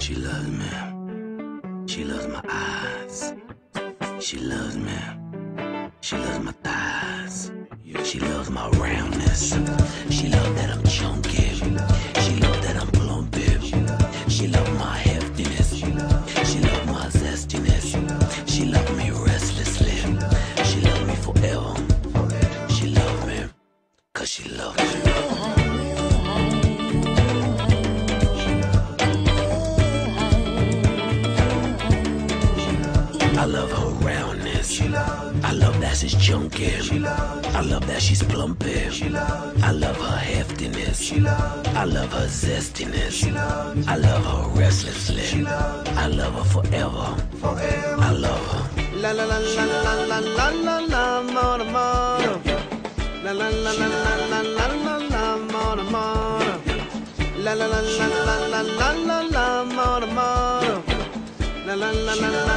She loves me. She loves my eyes. She loves me. She loves my thighs. She loves my roundness. She loves that I'm chunky. She loves that I'm plumpy. She loves my heftiness. She loves my zestiness. She loves me restlessly. She loves me forever. She loves me 'cause she loves me. I love her roundness. I love that she's chunky. I love that she's plumpy. I love her heftiness. I love her zestiness. I love her restlessly. I love her forever. I love her. La la la la la la la la la mona mona. La la la la la la la la la mona mona. La la la la la la la la la mona mona. La la la la la